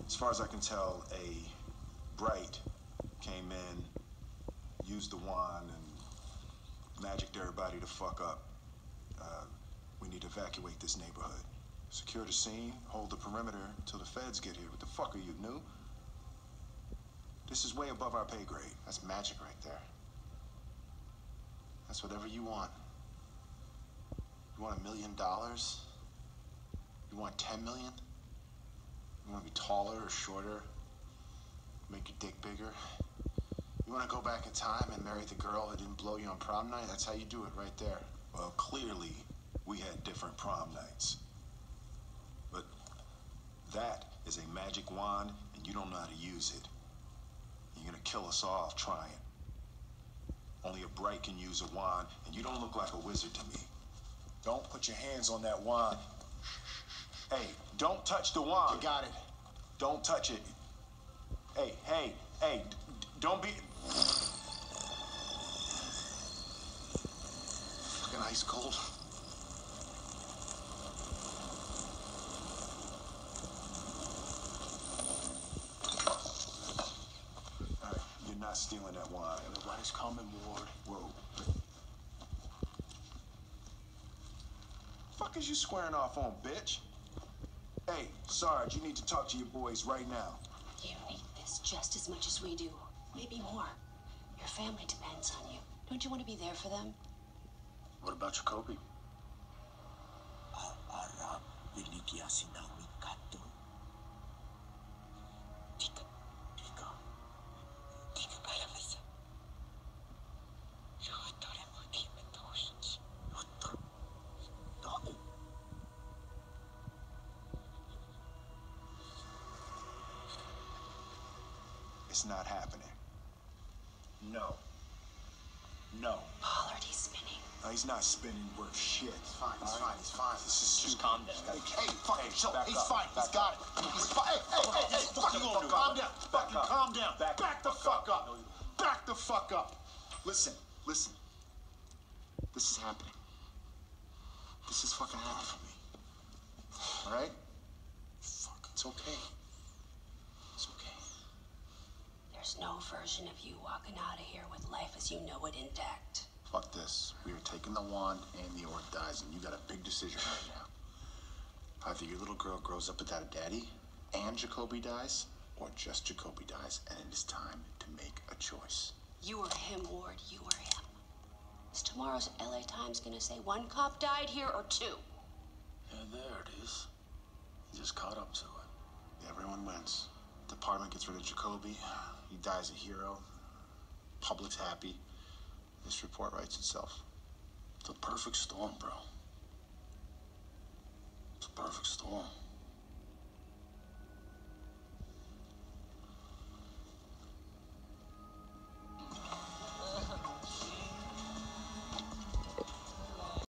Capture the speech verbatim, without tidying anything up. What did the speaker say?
As far as I can tell, a Bright came in, used the wand, and magicked everybody to fuck up. Uh, we need to evacuate this neighborhood. Secure the scene, hold the perimeter until the feds get here. What the fuck are you, new? This is way above our pay grade. That's magic right there. That's whatever you want. You want a million dollars? You want ten million? You want to be taller or shorter? Make your dick bigger? You want to go back in time and marry the girl who didn't blow you on prom night? That's how you do it right there. Well, clearly, we had different prom nights. But that is a magic wand, and you don't know how to use it. You're gonna kill us all trying. Only a Bright can use a wand, and you don't look like a wizard to me. Don't put your hands on that wand. Hey, don't touch the wand. You got it. Don't touch it. Hey, hey, hey, d don't be... Fucking ice cold. All right, you're not stealing that wine. Everybody's coming, Ward. Whoa. Fuck is you squaring off on, bitch? Hey, Sarge, you need to talk to your boys right now. You need this just as much as we do. Maybe more. Your family depends on you. Don't you want to be there for them? What about Jakoby? It's not happening. No. No. Pollard, he's spinning. No, he's not spinning worth shit. He's fine, he's All fine, right? he's fine. This is Just stupid. calm down. Hey, hey, fucking Hey, chill. back He's up, fine, back he's got it. He's fine. Hey, hey, hey, hey, fucking you gonna calm do? down. Back Fucking up. calm down. Back Back the the fuck fuck up. Back the fuck up. Listen, listen. This is happening. This is fucking happening for me. All right? Fuck, it's okay. It's okay. There's no version of you walking out of here with life as you know it intact. Fuck this. We are taking the wand and the orc dies, and you got a big decision right now. Either your little girl grows up without a daddy, and Jakoby dies, or just Jakoby dies, and it is time to make a choice. You are him, Ward. You are him. Is tomorrow's L A Times gonna say one cop died here or two? Yeah, there it is. He just caught up to it. Everyone wins. Department gets rid of Jakoby. He dies a hero. Public's happy. This report writes itself. It's a perfect storm, bro. It's a perfect storm.